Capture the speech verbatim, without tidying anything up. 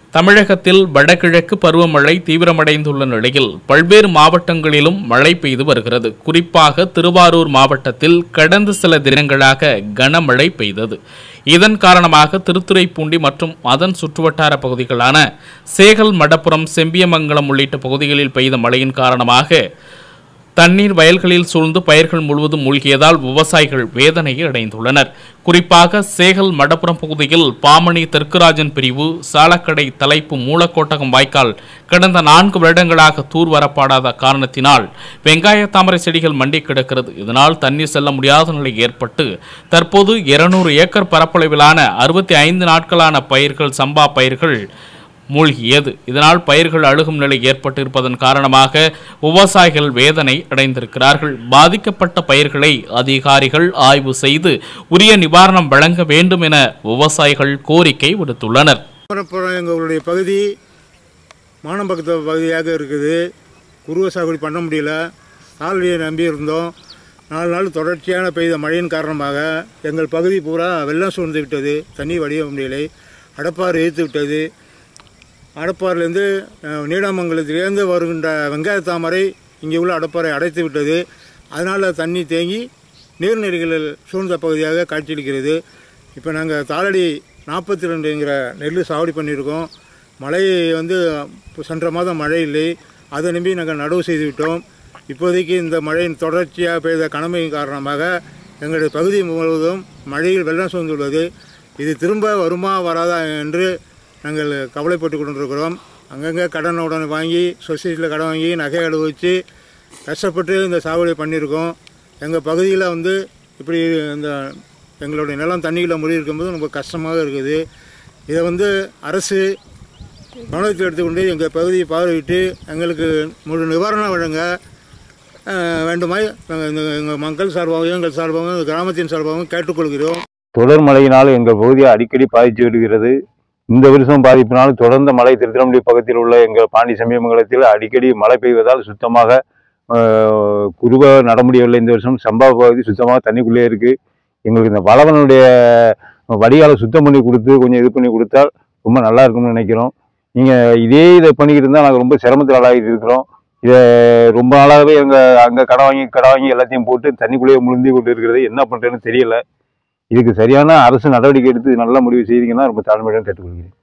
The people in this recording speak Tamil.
தமிழகத்தில் வடகிழக்கு பருவமழை தீவிரமடைந்துள்ள நிலையில் பல்வேறு மாவட்டங்களிலும் மழை பெய்து வருகிறது. குறிப்பாக திருவாரூர் மாவட்டத்தில் கடந்த சில தினங்களாக கனமழை பெய்தது. இதன் காரணமாக திருத்துறைப்பூண்டி மற்றும் அதன் சுற்றுவட்டார பகுதிகளான சேகல், மடப்புரம், செம்பியமங்கலம் உள்ளிட்ட பகுதிகளில் பெய்த மழையின் காரணமாக தண்ணீர் வயல்களில் சூழ்ந்து பயிர்கள் முழுவதும் மூழ்கியதால் விவசாயிகள் வேதனையை அடைந்துள்ளனர். குறிப்பாக சேகல், மடப்புரம் பகுதியில் பாமணி தெற்குராஜன் பிரிவு, சாலக்கடை, தலைப்பு, மூலக்கோட்டகம் வாய்க்கால் கடந்த நான்கு வருடங்களாக தூர்வரப்பாடாத காரணத்தினால் வெங்காய தாமரை செடிகள் மண்டி கிடக்கிறது. இதனால் தண்ணீர் செல்ல முடியாத நிலை ஏற்பட்டு தற்போது இருநூறு ஏக்கர் பரப்பளவிலான அறுபத்தி ஐந்து நாட்களான பயிர்கள் சம்பா பயிர்கள் மூழ்கியது. இதனால் பயிர்கள் அழுகும் நிலை ஏற்பட்டிருப்பதன் காரணமாக விவசாயிகள் வேதனை அடைந்திருக்கிறார்கள். பாதிக்கப்பட்ட பயிர்களை அதிகாரிகள் ஆய்வு செய்து உரிய நிவாரணம் வழங்க வேண்டும் என விவசாயிகள் கோரிக்கை விடுத்துள்ளனர். எங்களுடைய பகுதி மானம்பக்கத்து பகுதியாக இருக்குது. குறுவை சாகுபடி பண்ண முடியல. சாலையை நம்பி இருந்தோம். நாலு நாள் தொடர்ச்சியான பெய்த மழையின் காரணமாக எங்கள் பகுதி பூரா வெள்ளம் சூழ்ந்து விட்டது. தண்ணி வடிய முடியலை. அடப்பாறு இழுத்து விட்டது. அடப்பாறையிலேருந்து நீடாமங்கலத்திலேருந்து வருகின்ற வெங்காய தாமரை இங்கே உள்ள அடப்பாறை அடைத்து விட்டது. அதனால் தண்ணி தேங்கி நீர்நிலைகளில் சூழ்ந்த பகுதியாக காட்சியளிக்கிறது. இப்போ நாங்கள் தாளடி நாற்பத்தி ரெண்டுங்கிற நெல் சாகுபடி பண்ணியிருக்கோம். மழை வந்து சென்ற மாதம் மழை இல்லை. அதை நம்பி நாங்கள் நடவு செய்து விட்டோம். இப்போதைக்கு இந்த மழையின் தொடர்ச்சியாக பெய்த கனமையின் காரணமாக எங்களுடைய பகுதி முழுவதும் மழையில் வெள்ளம் சூழ்ந்துள்ளது. இது திரும்ப வருமா வராதா என்று நாங்கள் கவலைப்பட்டு கொண்டிருக்கிறோம். அங்கங்கே கடனுடன் வாங்கி சொசைட்டியில் கடன் வாங்கி நகை அடவு வச்சு கஷ்டப்பட்டு இந்த சாகுபடி பண்ணியிருக்கோம். எங்கள் பகுதியில் வந்து இப்படி இந்த எங்களுடைய நிலம் தண்ணியில் முறி இருக்கும்போது ரொம்ப கஷ்டமாக இருக்குது. இதை வந்து அரசு கவனத்தில் எடுத்துக்கொண்டு எங்கள் பகுதியை பார்வையிட்டு எங்களுக்கு முழு நிவாரணம் வழங்க வேண்டுமாய் நாங்கள் எங்கள் மக்கள் சார்பாகவும் எங்கள் சார்பாகவும் கிராமத்தின் சார்பாகவும் கேட்டுக்கொள்கிறோம். தொடர் மழையினால் எங்கள் பகுதியை அடிக்கடி பாதித்து விடுகிறது. இந்த வருஷம் பாதிப்பினால் தொடர்ந்த மழை திருத்திரம்பள்ளி பக்கத்தில் உள்ள எங்கள் பாண்டி செம்பியமங்கலத்தில் அடிக்கடி மழை பெய்வதால் சுத்தமாக குறுவை நட முடியவில்லை. இந்த வருஷம் சம்பா பகுதி சுத்தமாக தண்ணிக்குள்ளே இருக்குது. எங்களுக்கு இந்த வளவனுடைய வடிகாலை சுத்தம் பண்ணி கொடுத்து கொஞ்சம் இது பண்ணி கொடுத்தால் ரொம்ப நல்லா இருக்கும்னு நினைக்கிறோம். நீங்கள் இதே இதை பண்ணிக்கிட்டு இருந்தால் நாங்கள் ரொம்ப சிரமத்தில் ஆளாகிட்டு இருக்கிறோம். இதை ரொம்ப நாளாகவே எங்கள் அங்கே கடை வாங்கி கடை வாங்கி எல்லாத்தையும் போட்டு தண்ணிக்குள்ளேயே முழுந்தி கொண்டு இருக்கிறது. என்ன பண்ணுறேன்னு தெரியலை. இதுக்கு சரியான அரசு நடவடிக்கை எடுத்து நல்ல முடிவு செய்தீங்கன்னா ரொம்ப தாழ்மையுடன் கேட்டுக்கொள்கிறேன்.